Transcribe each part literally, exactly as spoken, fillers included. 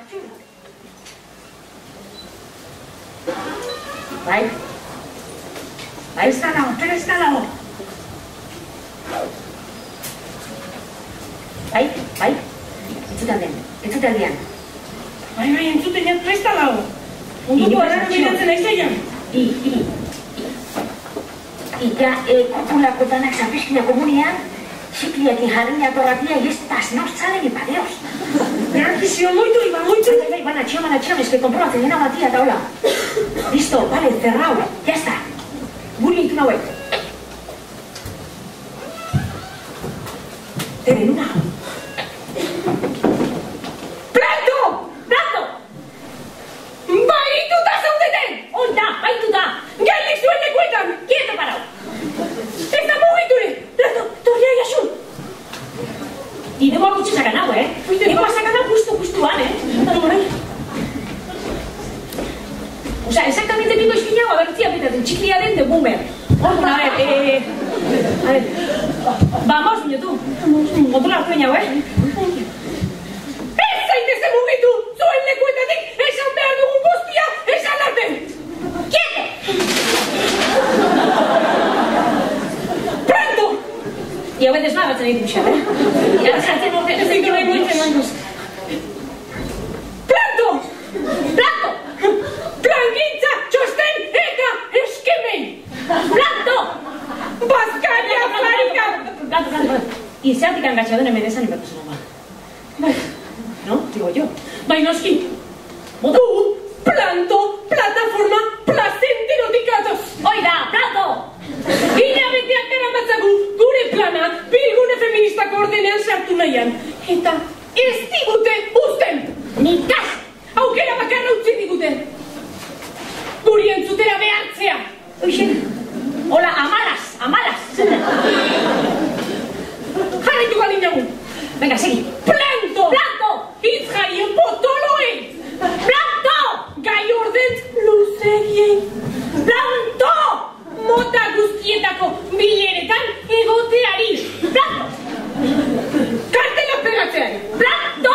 Bai? Bai, ez da lago, pero ez da lago. Bai, bai, entzuten den, entzuten dian. Bai, bai, entzuten dian, ez da lago. Munduko arraro miratzen aizaian. I, i, i, ja, kupulako danak zapizkina komunean, txikliak jarriak horratia, y estas no salen ni pa Dios. Berakizio, moitu, iba, moitu. Bai, bai, van atxion, van atxion, es que comprobatzen dena batia eta hola. Listo, vale, cerrao, ya está. Guri ditu nauek. Tenen una. Planto! Planto! Baituta zaudeten! Oita, baituta! Geldik zuen lekuetan! Quieto parau! Ez da mugituri! Planto, torria iasun! Y debo mucho sacan agua, eh? Debo a sacar agua justo, justuan, eh? O sea, exactamente tengo esquiñado a ver si apetece un chiclía den de boomer. Bueno, a ver, eh... A ver... Vamos, niño, tú. Controla el sueño, eh? Ez zaitezte mugitu! Zuen lekuetatik esan behar dugun guztia esan arte! Quieto! Pronto! Y a veces nada, tenéis mucha, eh? Y ahora se hace no te... Ez da mugitzen. Pronto! ¡Planto! Plangintza, txosten eta eskemen! ¡Planto! Bazkaria, farika! Planto, planto, planto. Y se ha ticado enganchado en el medio y me pasa mal. ¿No? Digo yo. Bai noski! Moda. Gu, planto, plataforma, plazenterotik gatoz! Oida, planto! Hilabeteak daramatzagu gure plana bilgune feministako ordenean sartu nahian. Eta ez digute uzten! Ni kas! Aukera bakarra utzi digute! Guri entzutera behartzea! Uixen! Hola, amalas, amalas! Jarraitu galin jagun! Venga, segi! Planto! Planto! Hitz jaien potoloei! Planto! Gai ordentz luzegiei! Planto! Mota guztietako bileretan egoteari! Planto! Kartelak pegatzeari! Planto!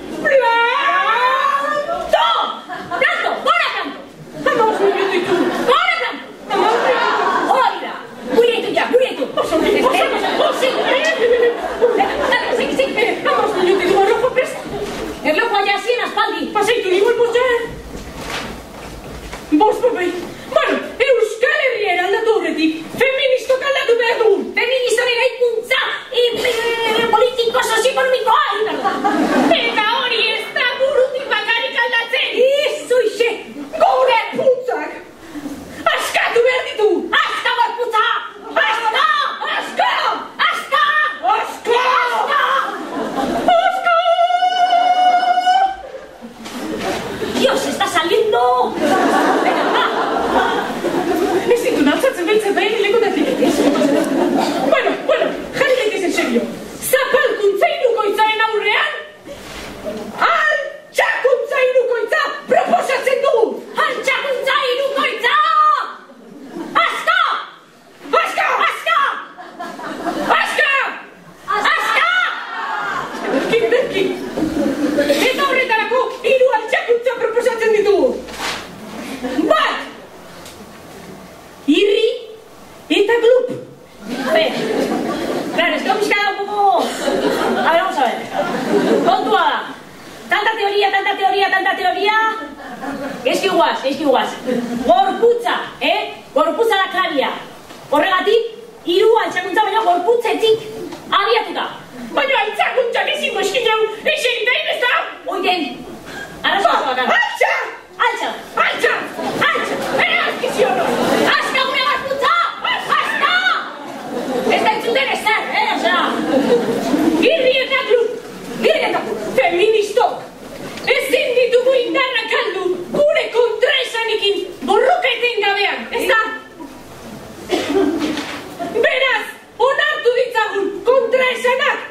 Planto! Planto! Gora planto! Hamaus minutu ditu! Gora planto! Hamaus minutu! Oida! Gure ditu ja, gure ditu! Oso, oso, oso! Segi, segi! Hamaus minutu ditu, arrojo prest! Erlojoa ja zien aspaldi! Pasaitu niguel boste! Bost papei! Bueno, Euskal Herria eraldatu horretik, feministok aldatu behar dugu! Feministoren gaikuntza politiko sozioekonomikoa! Eta hori ez da burutik bakarik aldatzen! Izu ixe! Gure putzak! Askatu behar ditu! Aska gorputza! Aska! Aska! Aska! Aska! Aska! Aska! Dios, está saliendo! Venga, va! Ez ditu naltzatzen behitzen behin lekotatik. Bueno, bueno, jarri daitez en serio. Zapalkuntza irukoitzaren aurrean, altxakuntza irukoitza proposatzen dugu! Altxakuntza irukoitza! Aska! Aska! Aska! Aska! Aska! Berkin, berkin. Eta horretarako hiru altxakuntza proposatzen ditugu. Bat! Irri eta glup. A ver, claro, es que hemos quedado un poco... A ver, vamos a ver. Kontua da. Tanta teoría, tanta teoría, tanta teoría... Es que iguaz, es que iguaz. Gorputza, eh? Gorputza da klaria. Horregatik, hiru altxakuntza baina gorputzetik abiatuta. Baina altxakuntzak ezingo eskin jau, esen da ibezta! Oiten, arrazoa bakan. Altxa! Altxa! Altxa! Altxa! Erazkizio hori! Aska gure gorputza! Aska! Ez da entzuten ezer, eh? Osea... Irri eta glup! Irri eta glup! Feministok! Ezin ditugu indarrak aldu gure kontraesanikin borroketen gabean, ez da? Beraz, onartu ditzagun kontraesanak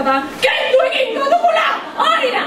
da, kendu egingo dugula! Hori da!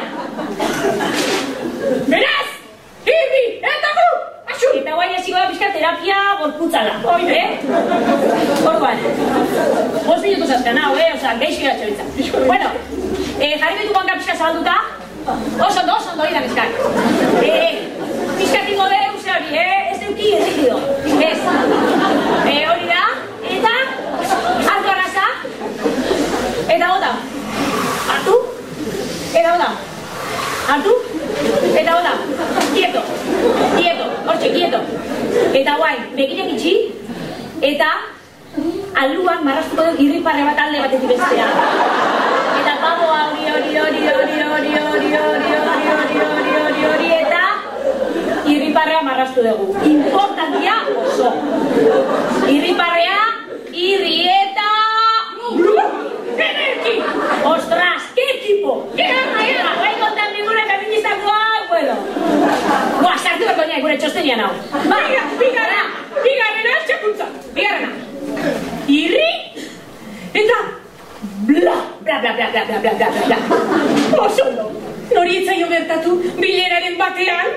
Beraz, irri eta gu, asu! Eta guain eziko da pixka terapia gorputzala. Oide. Eh? Orduan. Bost minutu zazkan hau, eh? Osa, geixi gatxo bitza. Bueno, eh, jarri betu guanka pixka zabalduta. Oso ondo, oso ondo, ira pixkak. Eh, pixka tingo de euse hori, eh? Ez duki errikido. Ez. Eh, hori da. Eta, hartu arraza. Eta gota. Hartu. Eta gota. Hartu. Eta gota. Quieto. Quieto. Hortxe, quieto. Eta guain, begirek itxi. Eta, aluan marrastuko dut irriparre bat alde batetik bestea. Eta baboa hori, hori, hori, hori, hori, hori, hori, hori, hori, hori, hori, hori, eta irriparrea marrastu dugu. Importantia oso. Irriparrea, irri eta... Enerki! Ostras, que equipo! Que gana, era! Guai kontan ninguna feministakoa, bueno. Boa, sartu berkoña, gure txostenian hau. Ba, Bigarra, bigarrena altxakuntza. bigarrena. Irri eta bla. Bla, bla, bla, bla, bla, bla, bla, bla. Oso ondo. Nori etzaio gertatu bileraren batean.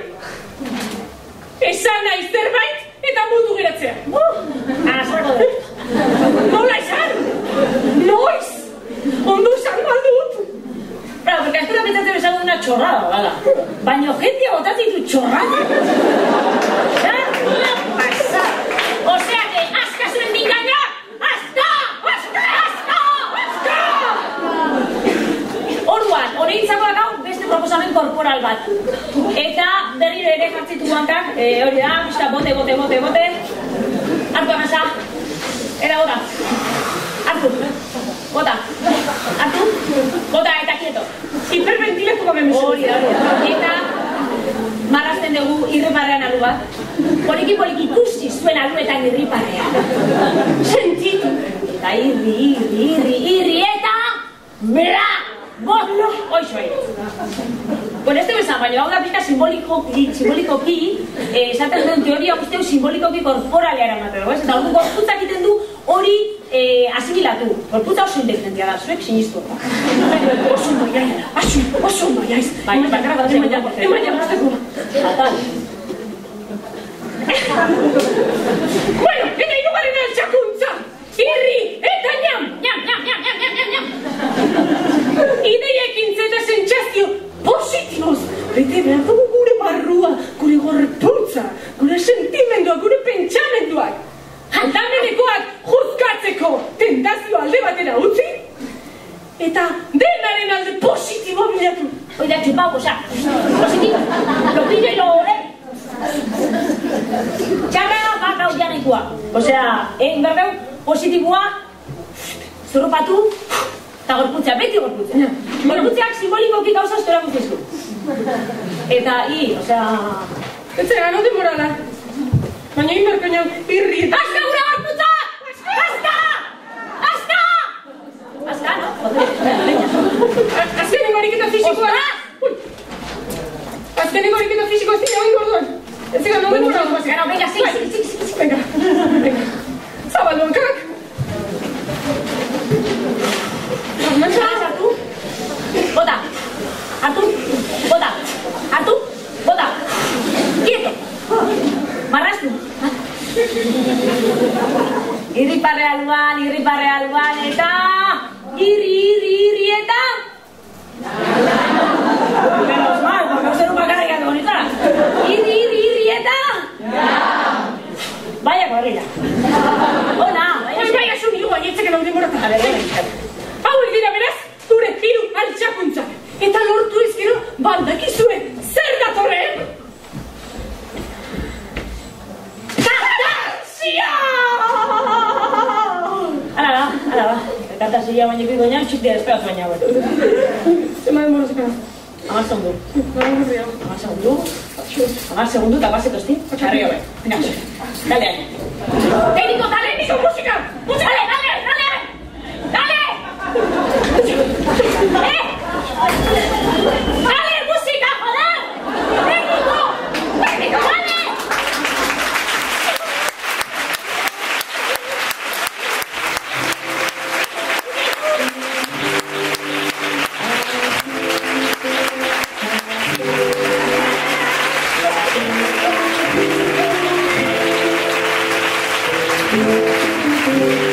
Esan nahi zerbait eta mundu geratzea. Ah, zerako dut. Nola esan? Noiz? Ondo esan baldut. Claro, porque esto lo pensaste pensando en una chorrada, ¿vale? Baño gente a botar y tu chorrada. ¿Ya? Una pasada. O sea que, ¡asca se me engaña! ¡Asca! ¡Asca! ¡Asca! ¡Asca! Orduan, horreitzako akau beste proposamen korporal bat. Eta berriro ere jartzitu guankak, eh, hori da, pixka bote, bote, bote, bote. Hartu amasa. Era bota. Hartu. Bota. Hartu. Bota eta quieto. Hiperventilatuko bemezu. Hori da, hori da. Eta marrazten dugu irriparrean alu bat. Poliki poliki ikusi zuen aluetan irriparrea. Sentitu. Eta irri, irri, irri, irri, eta... Bla! Botlo! Hoixo ere. Bueno, este bezan, baina hau da pita simbolikoki, simbolikoki, eh, esaten duen teoria usteu simbolikoki korporalea eramaten dugu, ez? Eta hori gorputza egiten du hori eh, asimilatu. Gorputza oso inteligentia da, zuek sinistu. Oso ondo jaiz, asu, oso ondo jaiz. Bai, bakarra bat zen Emaia, emaia guzteko. Fatal. Bueno, eta hirugarren altxakuntza. Irri eta ñam, Ñam, ñam, ñam, ñam, ñam, ñam, ñam. Ideiekin eta sentsazio positiboz. Bete behar dugu gure barrua, gure gorputza, gure sentimendua, gure pentsamenduak. Aldamenekoak juzgatzeko tentazio alde batera utzi, eta denaren alde positibo bilatu. Oida, chupau, o sea, positivo. Lo pillo y lo... Eh. Txarra baka hau janekua. O sea, egin behar dugu positiboa, zurrupatu, eta gorputzea, beti gorputzea. Gorputzeak simbolikoki gauza estora guztizku. Eta, i, o sea... Ez zera, no demorala. Baina inberkoñau irri eta... Azka gure gorputza! Azka! Azka! Azka, no? Azkenengo ariketa fisikoa... Azkenengo ariketa fisikoa ez dira oingo orduan. Ez zera, no demorala. Bueno, venga, sí, sí, sí, sí. Venga, venga. Zabaldu hankak. Hartu, bota, hartu, bota, hartu, bota, quieto, marraztu. Irriparre aluan, irriparre aluan, eta irri, irri, irri, eta... Menos mal, porque usted no va a cargar con esta. Irri, irri, irri, eta... Vaya corrida. Hola, vaya. Bai, bai, asun hiru gaietzeken hau demorata. A ver, venga. Hauek dira beraz, zure hiru altxakuntzak. Eta lortu ezkero, baldakizue, zer datorren? Katarsia! Hala da, hala da. Katarsia baina ikuiko nian, txikti desperaz baina hau. Zema demora zekana. Amar segundu. Barburria. Amar segundu. Amar segundu, eta base tosti. Jarri hobe. Venga, dale, año. Técnico, dale, Nico, musika! Musika! dale, dale, dale! Dale! Eh! Dale, música, joder! Técnico! Técnico, dale! Thank you.